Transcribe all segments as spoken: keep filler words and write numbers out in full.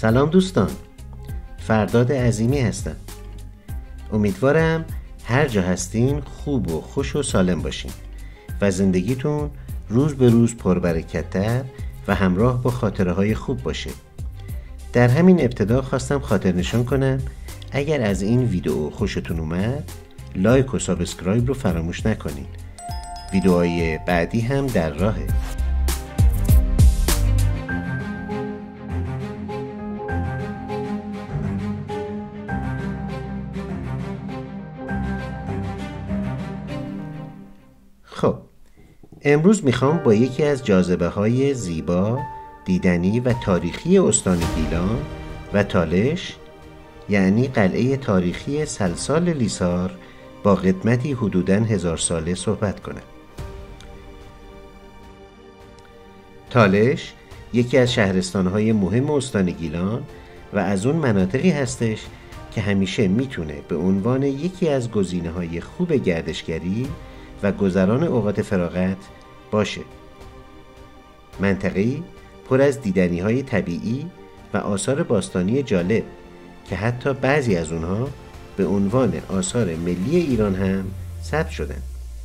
سلام دوستان، فرداد عظیمی هستم. امیدوارم هر جا هستین خوب و خوش و سالم باشین و زندگیتون روز به روز پربرکت‌تر و همراه با خاطره های خوب باشه. در همین ابتدا خواستم خاطر نشان کنم اگر از این ویدیو خوشتون اومد لایک و سابسکرایب رو فراموش نکنین. ویدیوهای بعدی هم در راهه. خب امروز میخوام با یکی از جاذبه های زیبا، دیدنی و تاریخی استان گیلان و تالش، یعنی قلعه تاریخی سلسال لیسار با قدمتی حدوداً هزار ساله صحبت کنم. تالش یکی از شهرستانهای مهم استان گیلان و از اون مناطقی هستش که همیشه میتونه به عنوان یکی از گزینه‌های خوب گردشگری و گذران اوقات فراغت باشه. منطقه‌ای پر از دیدنی‌های طبیعی و آثار باستانی جالب که حتی بعضی از اونها به عنوان آثار ملی ایران هم ثبت شدن.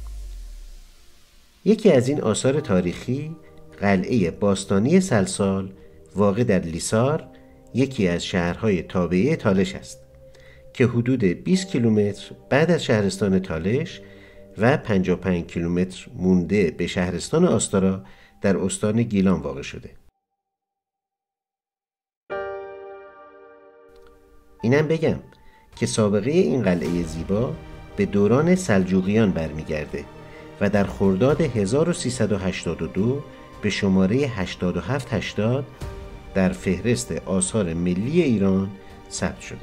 یکی از این آثار تاریخی قلعه باستانی سلسال واقع در لیسار، یکی از شهرهای تابعه تالش است که حدود بیست کیلومتر بعد از شهرستان تالش و پنجاه و پنج کیلومتر مونده به شهرستان آستارا در استان گیلان واقع شده. اینم بگم که سابقه این قلعه زیبا به دوران سلجوقیان برمیگرده و در خرداد هزار و سیصد و هشتاد و دو به شماره هشتاد و هفت هشتاد در فهرست آثار ملی ایران ثبت شده.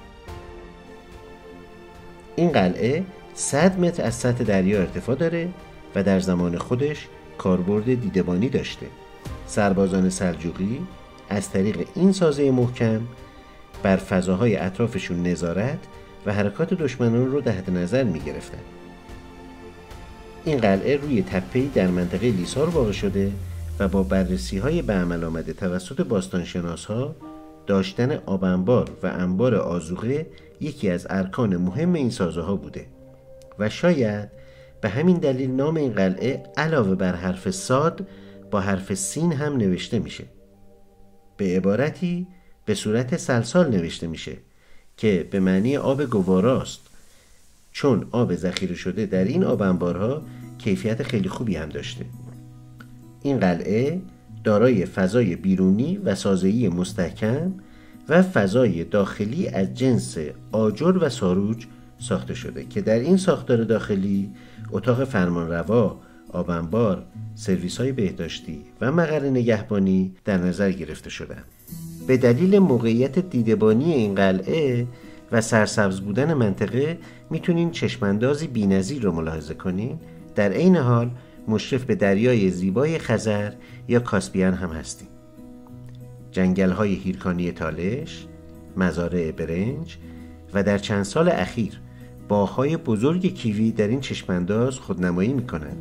این قلعه صد متر از سطح دریا ارتفاع داره و در زمان خودش کاربرد دیدبانی داشته. سربازان سلجوقی از طریق این سازه محکم بر فضاهای اطرافشون نظارت و حرکات دشمنان رو تحت نظر می گرفتن. این قلعه روی تپه‌ای در منطقه لیسار واقع شده و با بررسی های به عمل آمده توسط باستانشناس ها داشتن آب انبار و انبار آذوقه یکی از ارکان مهم این سازه ها بوده و شاید به همین دلیل نام این قلعه علاوه بر حرف صاد با حرف سین هم نوشته میشه. به عبارتی به صورت سلسال نوشته میشه که به معنی آب گواراست، چون آب ذخیره شده در این آب انبارها کیفیت خیلی خوبی هم داشته. این قلعه دارای فضای بیرونی و سازه‌ای مستحکم و فضای داخلی از جنس آجر و ساروج ساخته شده که در این ساختار داخلی اتاق فرمانروا، آب انبار، سرویس‌های بهداشتی و مقر نگهبانی در نظر گرفته شدند. به دلیل موقعیت دیدبانی این قلعه و سرسبز بودن منطقه میتونین چشماندازی بی‌نظیر رو ملاحظه کنین. در عین حال مشرف به دریای زیبای خزر یا کاسپیان هم هستیم. جنگل‌های هیرکانی تالش، مزارع برنج و در چند سال اخیر باغ‌های بزرگ کیوی در این چشمانداز خودنمایی میکنن.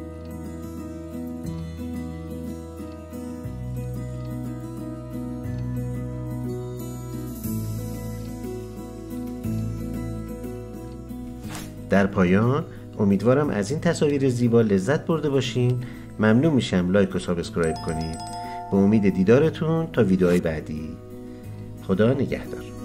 در پایان امیدوارم از این تصاویر زیبا لذت برده باشین. ممنون میشم لایک و سابسکرایب کنید. به امید دیدارتون تا ویدیوهای بعدی. خدا نگهدار.